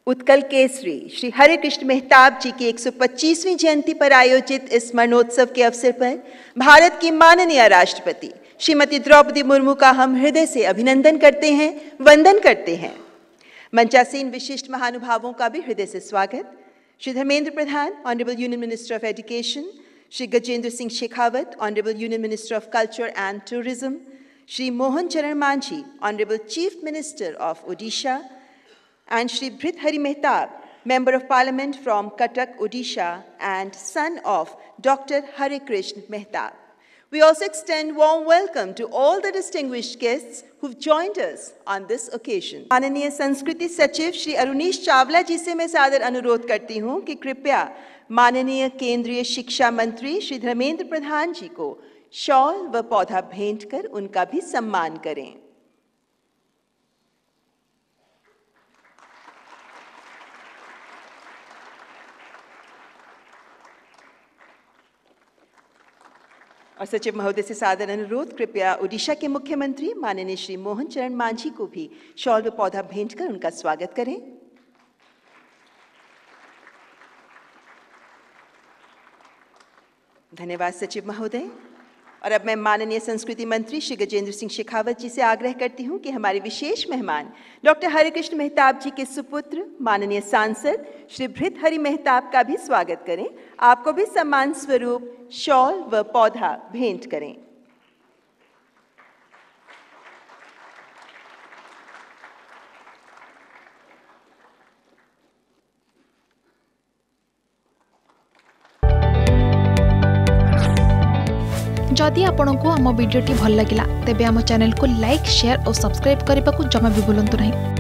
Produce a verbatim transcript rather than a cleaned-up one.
उत्कल केसरी श्री हरे कृष्ण मेहताब जी की एक सौ पच्चीसवीं जयंती पर आयोजित इस स्मरणोत्सव के अवसर पर भारत की माननीय राष्ट्रपति श्रीमती द्रौपदी मुर्मू का हम हृदय से अभिनंदन करते हैं, वंदन करते हैं। मंचासीन विशिष्ट महानुभावों का भी हृदय से स्वागत। Shri Dharmendra Pradhan, honourable union minister of education, Shri Gajendra Singh Shekhawat, honourable union minister of culture and tourism, Shri Mohan Charan Majhi, honourable chief minister of Odisha, and Shri Bhrithari Mehtab, Member of Parliament from Cuttack, Odisha, and son of Doctor Hare Krishna Mehtab. We also extend warm welcome to all the distinguished guests who've joined us on this occasion. माननीय संस्कृति सचिव श्री अरुणीश चावला जी से मैं सादर अनुरोध करती हूँ कि कृपया माननीय केंद्रीय शिक्षा मंत्री श्री धर्मेंद्र प्रधान जी को शॉल व पौधा भेंट कर उनका भी सम्मान करें। और सचिव महोदय से सादर अनुरोध, कृपया ओडिशा के मुख्यमंत्री माननीय श्री मोहन चरण मांझी को भी शॉल व पौधा भेंट कर उनका स्वागत करें। धन्यवाद सचिव महोदय। और अब मैं माननीय संस्कृति मंत्री श्री गजेंद्र सिंह शेखावत जी से आग्रह करती हूं कि हमारे विशेष मेहमान डॉक्टर हरे कृष्ण मेहताब जी के सुपुत्र माननीय सांसद श्री भृतहरि मेहताब का भी स्वागत करें। आपको भी सम्मान स्वरूप शॉल व पौधा भेंट करें। जदि आपंक आम भिडी भल लगा तेब आम चैनल को लाइक, शेयर और सब्सक्राइब करने को जमा भी भूलु नहीं।